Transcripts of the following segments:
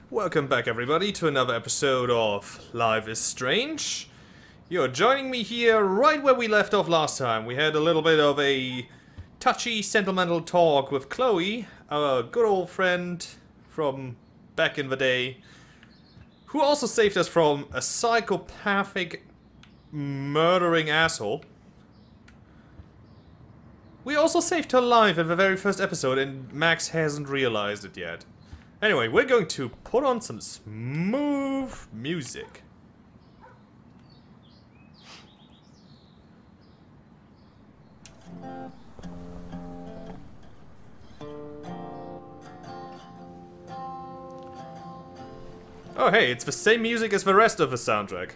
Welcome back everybody to another episode of Life is Strange. You're joining me here right where we left off last time. We had a little bit of a touchy, sentimental talk with Chloe, our good old friend from back in the day, who also saved us from a psychopathic, murdering asshole. We also saved her life in the very first episode and Max hasn't realized it yet. Anyway, we're going to put on some smooth music. Oh hey, it's the same music as the rest of the soundtrack.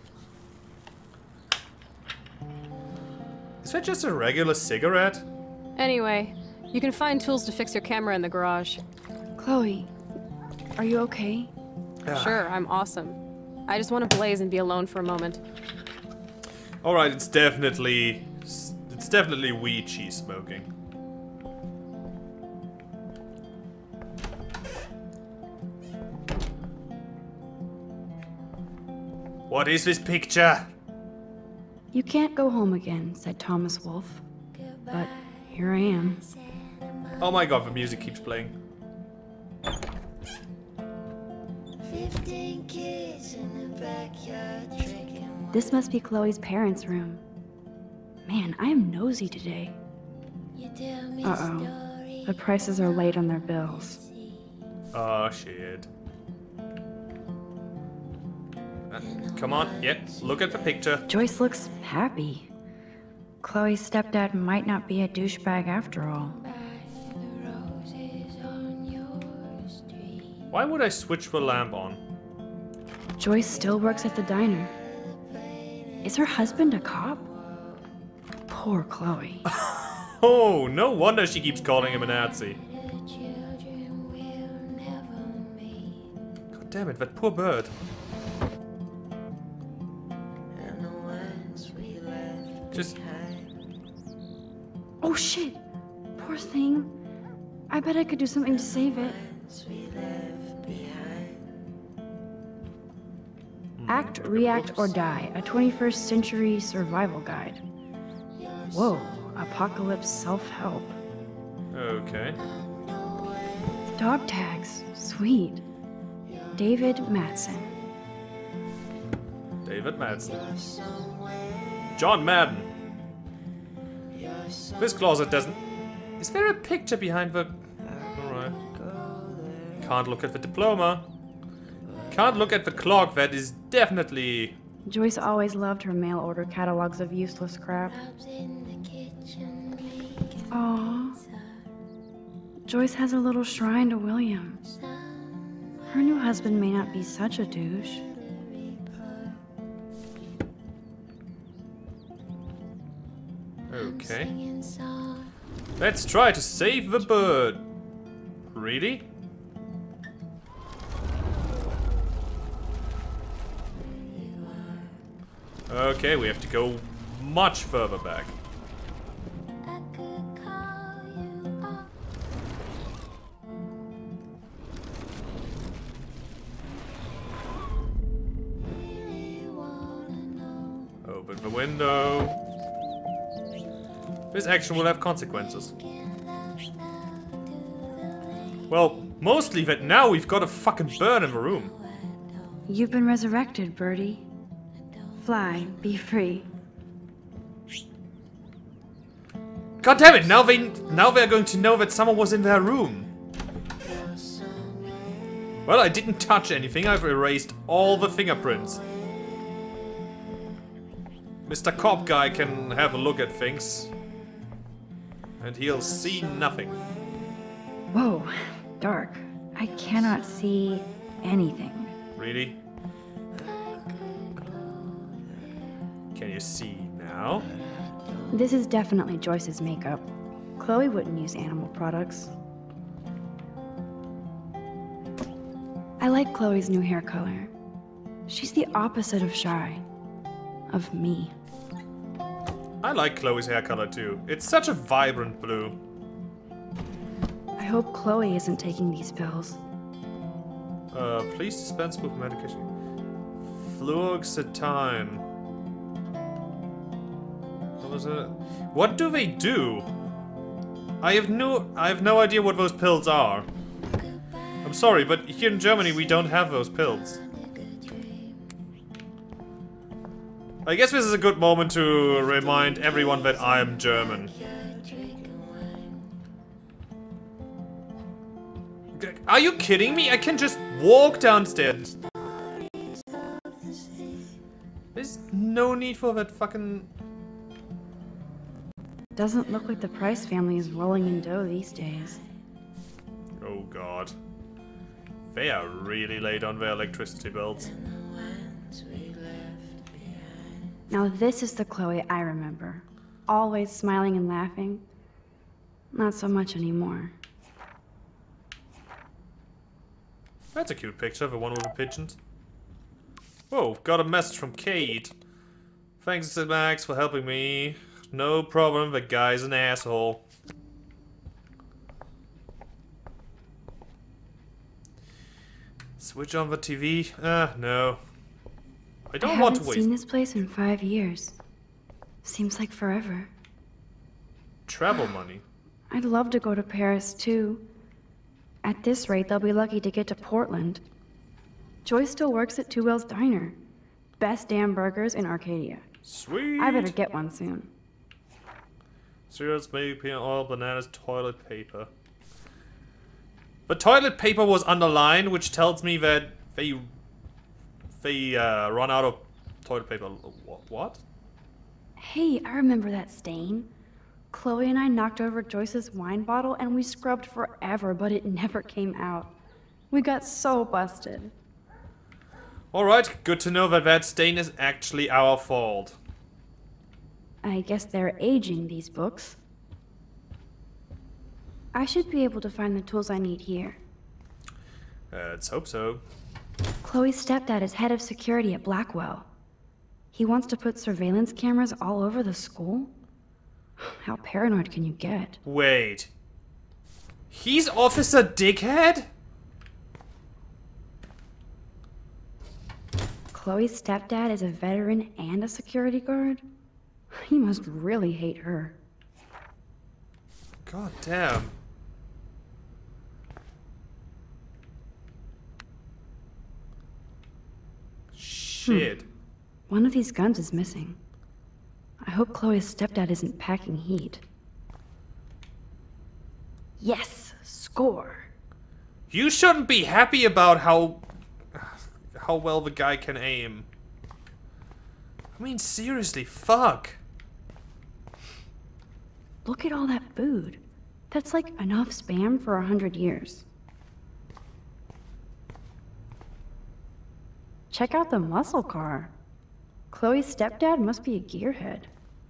Is that just a regular cigarette? Anyway, you can find tools to fix your camera in the garage. Chloe, are you okay? Sure, I'm awesome. I just want to blaze and be alone for a moment. Alright, it's definitely weed she's smoking. What is this picture? You can't go home again, said Thomas Wolfe. But here I am. Oh my god, the music keeps playing. 15 kids in the backyard drinking. This must be Chloe's parents' room. Man, I am nosy today. Uh-oh. The prices are late on their bills. Oh shit. Come on, look at the picture. Joyce looks happy. Chloe's stepdad might not be a douchebag after all. Why would I switch the lamp on? Joyce still works at the diner. Is her husband a cop? Poor Chloe. Oh, no wonder she keeps calling him a Nazi. God damn it, that poor bird. Just... Oh shit! Poor thing. I bet I could do something to save it. Act, React, or Die, a 21st century survival guide. Whoa, apocalypse self-help. Okay. Dog tags, sweet. David Madsen. David Madsen. John Madden. This closet doesn't... Is there a picture behind the... Alright. Can't look at the diploma. Can't look at the clock, that is definitely... Joyce always loved her mail order catalogs of useless crap. Aww. Joyce has a little shrine to William. Her new husband may not be such a douche. Okay. Let's try to save the bird. Really? Okay, we have to go much further back. Open the window. This action will have consequences. Well, mostly that now we've got a fucking bird in the room. You've been resurrected, Birdie. Fly, be free. God damn it! Now they're going to know that someone was in their room. Well, I didn't touch anything. I've erased all the fingerprints. Mr. Cop Guy can have a look at things. And he'll see nothing. Whoa, dark. I cannot see anything. Really? Can you see now? This is definitely Joyce's makeup. Chloe wouldn't use animal products. I like Chloe's new hair color. She's the opposite of shy. Of me. I like Chloe's hair color too. It's such a vibrant blue. I hope Chloe isn't taking these pills. Please dispense with medication. Fluoxetine. What was it? What do they do? I have no idea what those pills are. I'm sorry, but here in Germany we don't have those pills. I guess this is a good moment to remind everyone that I am German. Are you kidding me? I can just walk downstairs. There's no need for that fucking... Doesn't look like the Price family is rolling in dough these days. Oh god. They are really late on their electricity bills. Now this is the Chloe I remember. Always smiling and laughing. Not so much anymore. That's a cute picture of the one with the pigeons. Whoa, got a message from Kate. Thanks to Max for helping me. No problem, the guy's an asshole. Switch on the TV? No. I don't want to haven't waste. seen this place in 5 years. Seems like forever. Travel money. I'd love to go to Paris too. At this rate, they'll be lucky to get to Portland. Joyce still works at Two Whales Diner. Best damn burgers in Arcadia. Sweet. I better get one soon. Cereals, maybe peanut oil, bananas, toilet paper. The toilet paper was underlined, which tells me that they run out of toilet paper. What? Hey, I remember that stain. Chloe and I knocked over Joyce's wine bottle and we scrubbed forever, but it never came out. We got so busted. Alright, good to know that that stain is actually our fault. I guess they're aging these books. I should be able to find the tools I need here. Let's hope so. Chloe's stepdad is head of security at Blackwell. He wants to put surveillance cameras all over the school? How paranoid can you get? Wait. He's Officer Dickhead? Chloe's stepdad is a veteran and a security guard? He must really hate her. God damn. Shit. One of these guns is missing. I hope Chloe's stepdad isn't packing heat. Yes! Score! You shouldn't be happy about how well the guy can aim. I mean, seriously, fuck. Look at all that food. That's like enough spam for 100 years. Check out the muscle car. Chloe's stepdad must be a gearhead.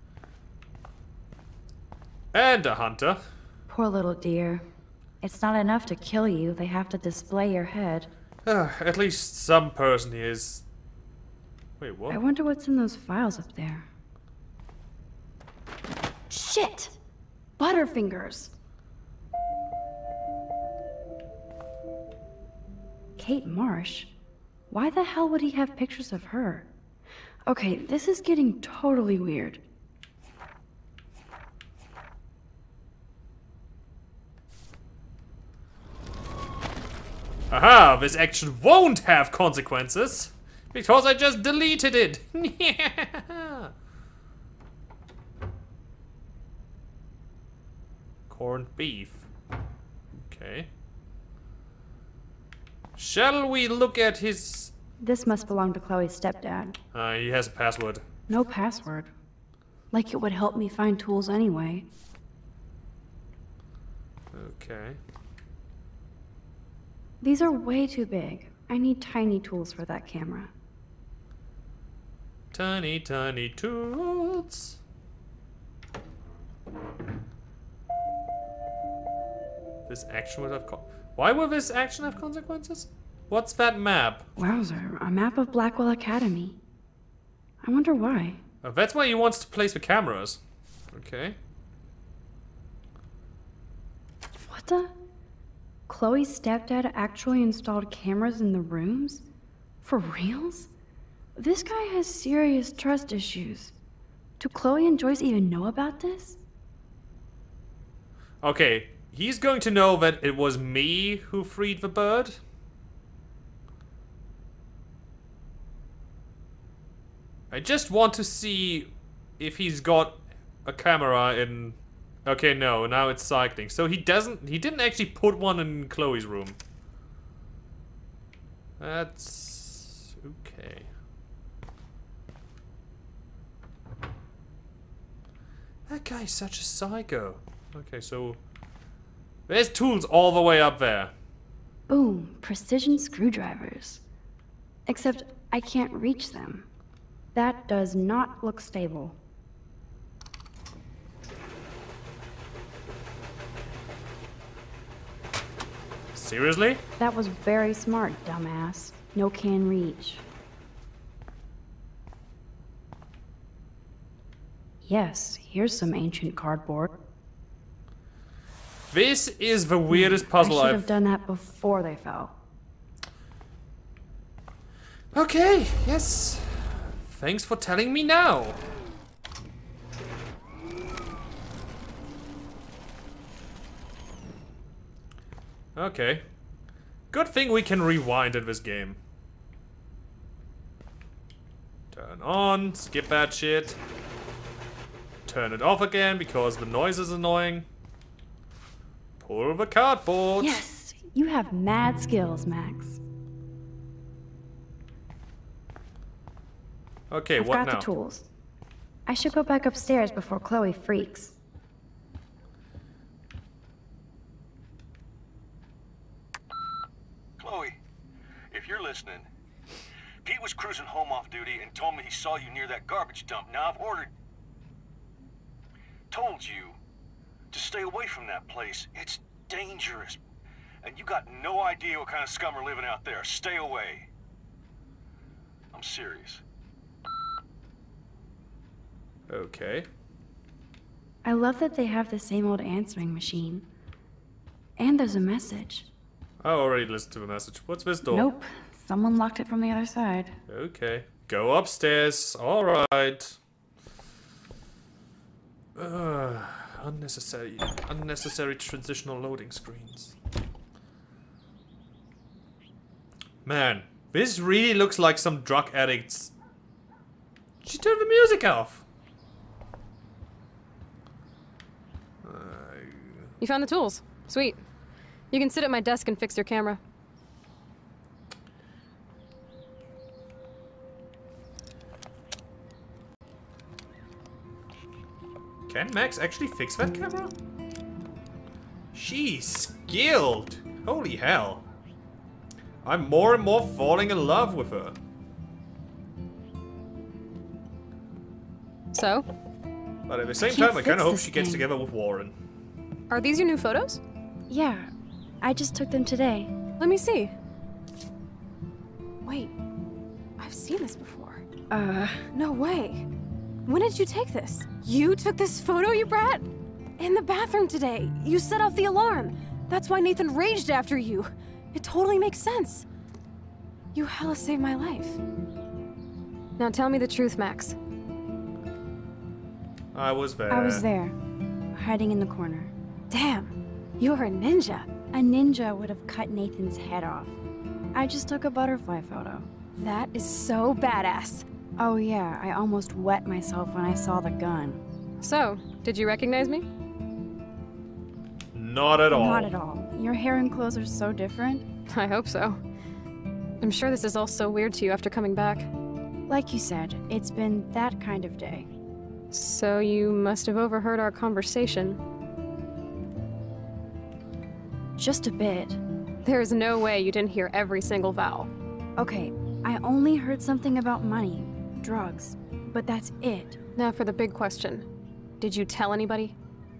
And a hunter. Poor little dear. It's not enough to kill you, they have to display your head. At least some person is... Wait, what? I wonder what's in those files up there. Shit! Butterfingers! Kate Marsh? Why the hell would he have pictures of her? Okay, this is getting totally weird. Aha, this action won't have consequences. Because I just deleted it. Corned beef. Okay. Shall we look at his... This must belong to Chloe's stepdad. He has a password. No password. Like it would help me find tools anyway. Okay. These are way too big. I need tiny tools for that camera. Tiny, tiny tools. This action would have Why will this action have consequences? What's that map? Wowzer, a map of Blackwell Academy. I wonder why. Oh, that's why he wants to place the cameras. Okay. What the? Chloe's stepdad actually installed cameras in the rooms? For reals? This guy has serious trust issues. Do Chloe and Joyce even know about this? Okay, he's going to know that it was me who freed the bird. I just want to see if he's got a camera in... Okay, no, now it's cycling. So he didn't actually put one in Chloe's room. That's... okay. That guy's such a psycho. Okay, so... there's tools all the way up there. Boom, precision screwdrivers. Except I can't reach them. That does not look stable. Seriously? That was very smart, dumbass. No can reach. Yes, here's some ancient cardboard. This is the weirdest puzzle I should I've... have done that before they fell. Okay, yes. Thanks for telling me now. Okay. Good thing we can rewind in this game. Turn on, skip that shit. Turn it off again because the noise is annoying. Pull the cardboard. Yes, you have mad skills, Max. Okay, I've what got now? the tools. I should go back upstairs before Chloe freaks. Chloe, if you're listening, Pete was cruising home off duty and told me he saw you near that garbage dump. Now I've told you to stay away from that place. It's dangerous. And you got no idea what kind of scum are living out there. Stay away. I'm serious. Okay. I love that they have the same old answering machine. And there's a message. I already listened to the message. What's this door? Nope. Someone locked it from the other side. Okay. Go upstairs. Alright. Unnecessary transitional loading screens. Man, this really looks like some drug addicts. She turned the music off. You found the tools. Sweet. You can sit at my desk and fix your camera. Can Max actually fix that camera? She's skilled. Holy hell. I'm more and more falling in love with her. So? But at the same can't time, I kind fix of hope this she gets thing. together with Warren. Are these your new photos? Yeah, I just took them today. Let me see. Wait. I've seen this before. No way. When did you take this? You took this photo, you brat? In the bathroom today. You set off the alarm. That's why Nathan raged after you. It totally makes sense. You hella saved my life. Now tell me the truth, Max. I was there. I was there, hiding in the corner. Damn, you're a ninja. A ninja would have cut Nathan's head off. I just took a butterfly photo. That is so badass. Oh yeah, I almost wet myself when I saw the gun. So, did you recognize me? Not at all. Not at all. Your hair and clothes are so different. I hope so. I'm sure this is all so weird to you after coming back. Like you said, it's been that kind of day. So you must have overheard our conversation. Just a bit. There's no way you didn't hear every single vowel. Okay, I only heard something about money, drugs, but that's it. Now for the big question. Did you tell anybody?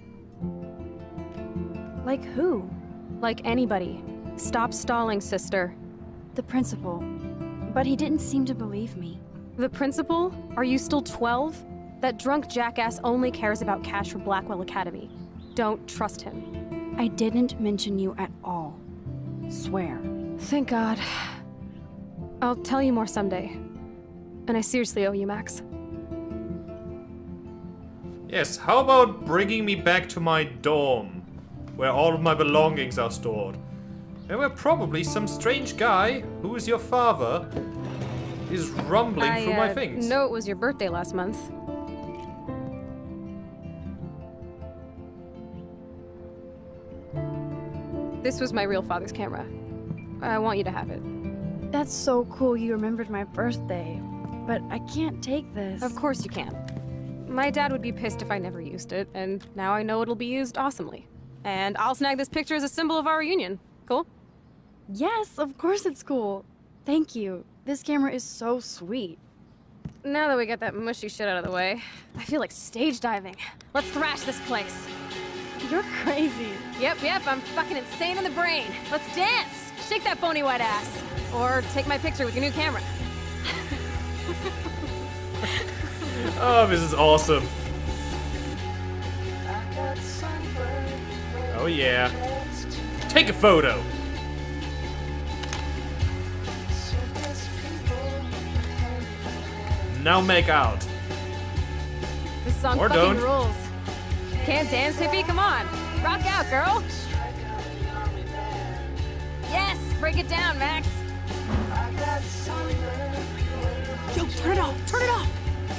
Like who? Like anybody. Stop stalling, sister. The principal. But he didn't seem to believe me. The principal? Are you still 12? That drunk jackass only cares about cash for Blackwell Academy. Don't trust him. I didn't mention you at all. Swear. Thank God. I'll tell you more someday. And I seriously owe you, Max. Yes, how about bringing me back to my dorm, where all of my belongings are stored? And where probably some strange guy, who is your father, is rumbling through my things. I know it was your birthday last month. This was my real father's camera. I want you to have it. That's so cool you remembered my birthday. But I can't take this. Of course you can. My dad would be pissed if I never used it, and now I know it'll be used awesomely. And I'll snag this picture as a symbol of our reunion. Cool? Yes, of course it's cool. Thank you. This camera is so sweet. Now that we got that mushy shit out of the way, I feel like stage diving. Let's thrash this place. You're crazy. Yep, I'm fucking insane in the brain. Let's dance! Shake that bony white ass. Or take my picture with your new camera. Oh, this is awesome. Oh yeah. Take a photo. Now make out. This song Or fucking don't. rules. Can't dance, hippie? Come on. Rock out, girl. Yes, break it down, Max. Yo, turn it off! Turn it off!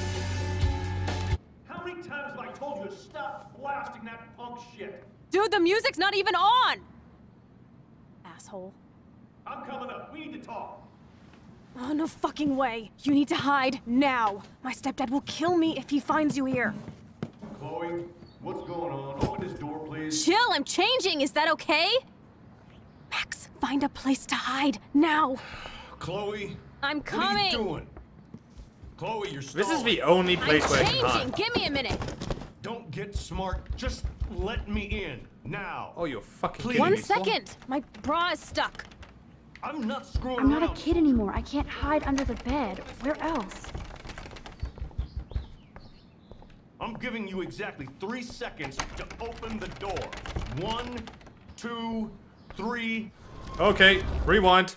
How many times have I told you to stop blasting that punk shit? Dude, the music's not even on! Asshole. I'm coming up. We need to talk. Oh, no fucking way. You need to hide now. My stepdad will kill me if he finds you here. Chloe, what's going on? Open this door, please. Chill, I'm changing. Is that okay? Max, find a place to hide now. Chloe, I'm what are coming. you doing? Chloe, you're This stalling. is the only I'm place where I can changing. hide. Give me a minute. Don't get smart. Just let me in. Now. Oh, you're fucking Please. kidding One me. second. My bra is stuck. I'm not screwing I'm not a around. kid anymore. I can't hide under the bed. Where else? I'm giving you exactly 3 seconds to open the door. 1, 2, 3. Okay, rewind.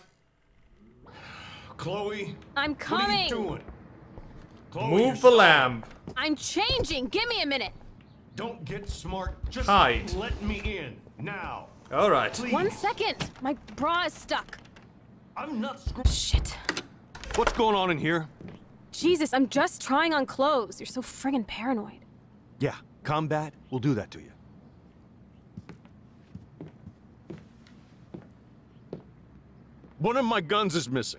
Chloe, I'm what are you coming. doing? Chloe, Move you're the stalling. lamp. I'm changing. Give me a minute. Don't get smart. Just Hide. let me in. Now. Alright. Please. 1 second. My bra is stuck. I'm not screwing. Shit. What's going on in here? Jesus, I'm just trying on clothes. You're so friggin' paranoid. Yeah, combat will do that to you. One of my guns is missing.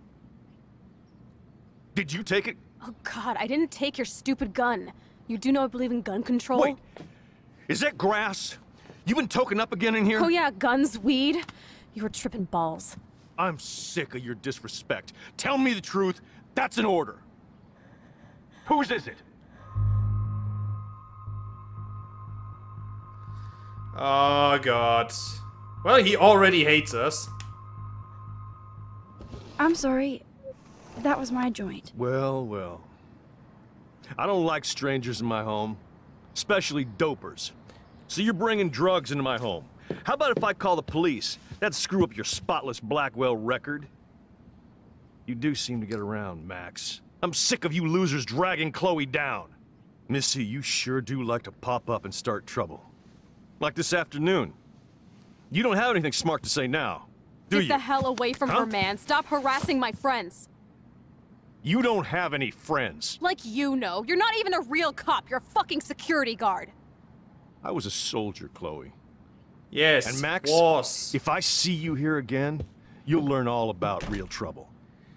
Did you take it? Oh God, I didn't take your stupid gun. You do know I believe in gun control? Wait, is that grass? You been token up again in here? Oh yeah, guns, weed. You were tripping balls. I'm sick of your disrespect. Tell me the truth. That's an order. Whose is it? Oh god. Well, he already hates us. I'm sorry. That was my joint. Well, well. I don't like strangers in my home, especially dopers. So you're bringing drugs into my home. How about if I call the police? That'd screw up your spotless Blackwell record. You do seem to get around, Max. I'm sick of you losers dragging Chloe down. Missy, you sure do like to pop up and start trouble. Like this afternoon. You don't have anything smart to say now, do Get you? the hell away from Huh? her, man. Stop harassing my friends. You don't have any friends. Like you know. You're not even a real cop. You're a fucking security guard. I was a soldier, Chloe. Yes, And Max, was. if I see you here again, you'll learn all about real trouble.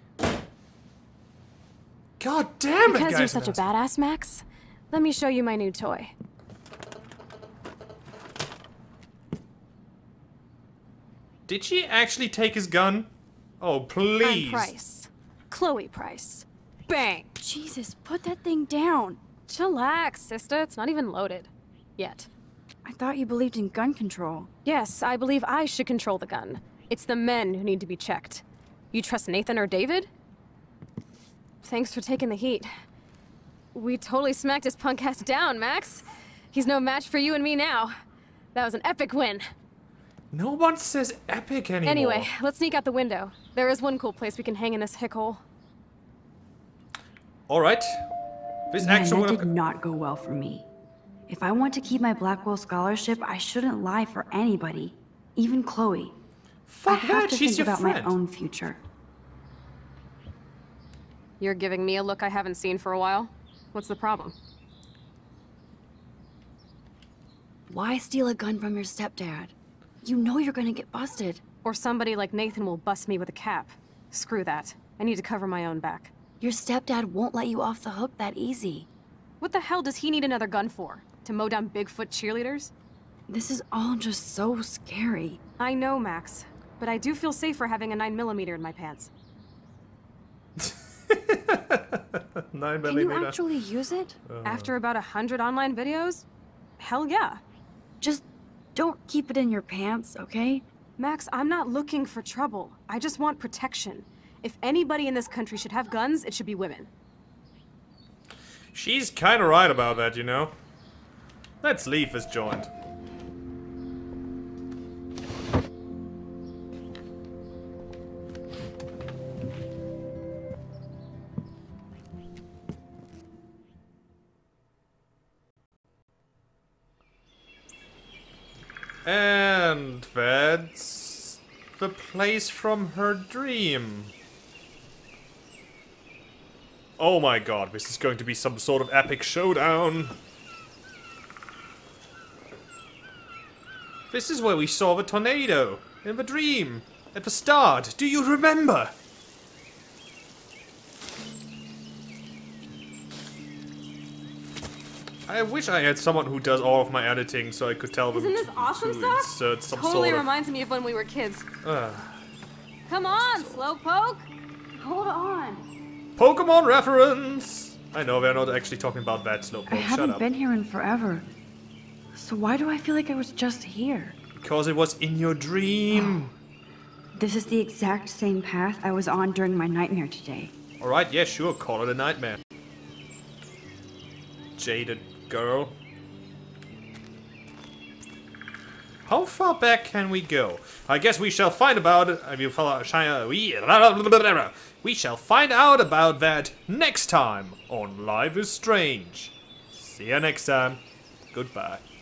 God damn it, Because guys. you're such a and asses. badass, Max. Let me show you my new toy. Did she actually take his gun? Oh, please. I'm Price. Chloe Price. Bang! Jesus, put that thing down. Chillax, sister. It's not even loaded. Yet. I thought you believed in gun control. Yes, I believe I should control the gun. It's the men who need to be checked. You trust Nathan or David? Thanks for taking the heat. We totally smacked his punk ass down, Max. He's no match for you and me now. That was an epic win. No one says epic anymore. Anyway, let's sneak out the window. There is one cool place we can hang in this hick hole. Alright. This Man, actually that would did not go well for me. If I want to keep my Blackwell scholarship, I shouldn't lie for anybody, even Chloe. Fuck I have that, to she's think your about friend. my own future. You're giving me a look I haven't seen for a while. What's the problem? Why steal a gun from your stepdad? You know you're gonna get busted. Or somebody like Nathan will bust me with a cap. Screw that. I need to cover my own back. Your stepdad won't let you off the hook that easy. What the hell does he need another gun for? To mow down Bigfoot cheerleaders? This is all just so scary. I know, Max. But I do feel safer having a 9mm in my pants. 9 Can you actually use it? After about 100 online videos? Hell yeah. Just don't keep it in your pants, okay? Max, I'm not looking for trouble. I just want protection. If anybody in this country should have guns, it should be women. She's kind of right about that, you know. Let's leave this joint. And that's the place from her dream. Oh my god, this is going to be some sort of epic showdown. This is where we saw the tornado in the dream at the start. Do you remember? I wish I had someone who does all of my editing so I could tell them Isn't this awesome to sauce? insert some Totally sort of... reminds me of when we were kids. Uh, Come on, slowpoke! Hold on. Pokemon reference! I know they're not actually talking about that Slowpoke, I shut haven't up. been here in forever. So why do I feel like I was just here? Because it was in your dream. This is the exact same path I was on during my nightmare today. Alright, yeah, sure, call it a nightmare. Jaded girl. How far back can we go? I guess we shall find about it. We shall find out about that next time on Life is Strange. See you next time. Goodbye.